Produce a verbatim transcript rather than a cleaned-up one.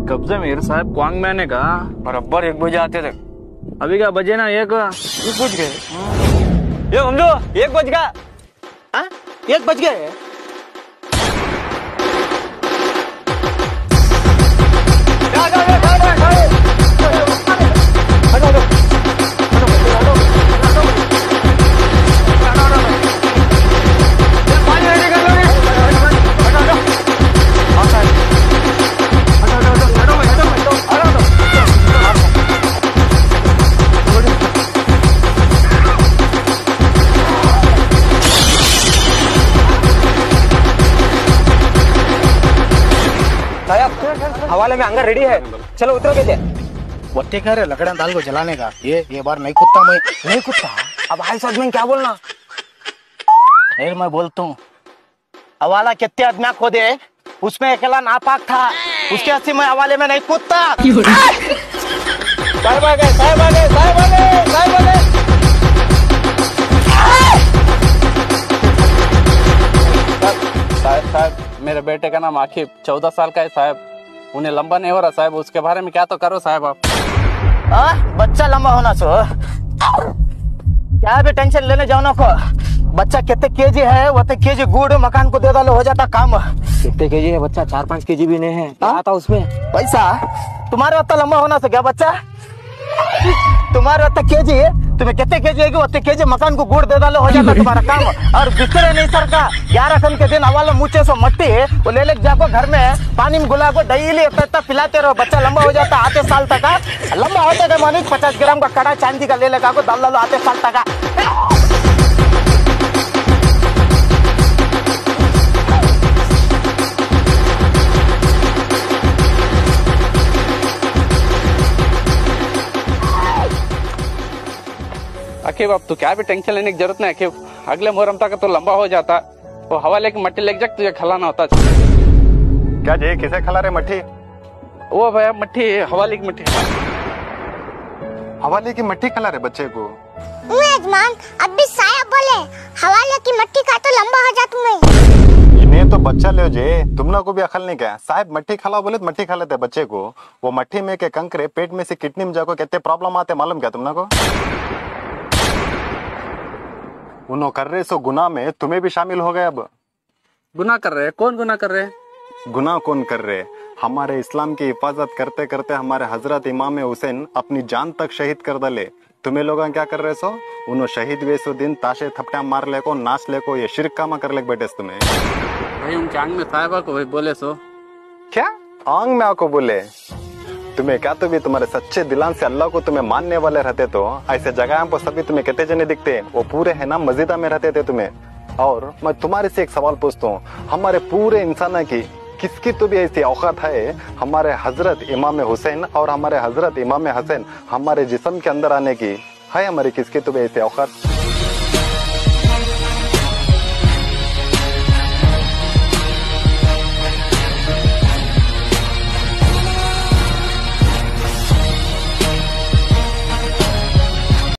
कब्जे मीर साहब क्वांग मैंने कहा बराबर एक बजे आते थे। अभी क्या बजे ना एक एक बज गए। ये समझो एक बज गया। हाँ एक बज गए। हवाले में अंगर रेडी है, चलो उतरो के वट्टे कह रहे लकड़ा दाल को जलाने का। ये ये बार नहीं कुत्ता मैं नहीं कुत्ता। अब हाई साथ में क्या बोलना? फिर मैं बोलता हूँ हवाला कितने आदमी खो दे, उसमें अकेला नापाक था, उसके अस्सी में हवाले में नहीं कुत्ता। साहब आ गए, साहब आ गए, साहब आ गए, साहब आ गए। साहब साहब मेरे बेटे का नाम आखिर चौदह साल का है साहब, उन्हें लंबा नहीं हो रहा साहब, उसके बारे में क्या तो करो साहब आप। आ, बच्चा लंबा होना सो क्या भी टेंशन लेने जाओ ना को। बच्चा कितने केजी है वो तो केजी गुड़ मकान को दे डालो हो जाता काम। कितने केजी है बच्चा? चार पाँच केजी भी नहीं है। क्या आता उसमें पैसा? तुम्हारे वक्त लंबा होना से क्या बच्चा? तुम्हारे वक्त केजी तुम्हें कितने केजी है उतने केजी मकान को गुड़ दे डालो हो जाता तुम्हारा काम। और बिस्तरे नहीं सर का ग्यारह खन के दिन हवाले मुँचे सो मट्टी वो ले ले जाको घर में पानी में गुला को डेली इतना पिलाते रहो, बच्चा लंबा हो जाता आधे साल तक का। लंबा होता है मानिक पचास ग्राम का कड़ा चांदी का ले लेगा को डाल डालो आधे साल तक का। आखिर अब तो क्या भी टेंशन लेने की जरूरत नहीं आखिर, अगले मुहर्रम तक तो लंबा हो जाता। वो हवाले की मट्टी लेके जाके तुझे खिलाना होता। क्या जी किसे खिला रहे मट्टी? वो भैया मट्टी हवाले की मट्टी। हवाले की मट्टी खिला रहे बच्चे को? यजमान अभी साहब बोले हवाले की मट्टी का तो लंबा हो जा तुम्हें। इन्हें तो बच्चा ले जे, तुमना को भी अकल नहीं क्या? साहब मट्टी खिलाओ बोले तो मट्टी खा लेते बच्चे को। वो मट्टी में के कंकरे पेट में से किडनी में जाको कितने प्रॉब्लम आते मालूम क्या तुमना को? उन्हों कर रहे सो गुनाह में तुम्हें भी शामिल हो गए। अब गुनाह कर रहे हैं? कौन गुनाह कर रहे हैं? गुनाह कौन कर रहे? हमारे इस्लाम की हिफाजत करते करते हमारे हजरत इमाम हुसैन अपनी जान तक शहीद कर डाले। तुम्हें लोग क्या कर रहे सो? उन्हों शहीद वे सो दिन ताशे थपटा मार ले को नाच ले को ये शिरक कामा कर ले बैठे तुम्हें। भाई उनके आंग में साहिबा को भाई बोले सो क्या आंग में आको बोले? तुम्हें क्या तो भी तुम्हारे सच्चे दिलान से अल्लाह को तुम्हें मानने वाले रहते तो ऐसे जगह पर सभी तुम्हें कितने जने दिखते? वो पूरे है ना मस्जिदा में रहते थे तुम्हें। और मैं तुम्हारे से एक सवाल पूछता हूँ, हमारे पूरे इंसान की किसकी तो भी ऐसी औकात है हमारे हजरत इमाम हुसैन और हमारे हजरत इमाम हसन हमारे जिस्म के अंदर आने की? है हमारी किसकी तो भी ऐसी औकात?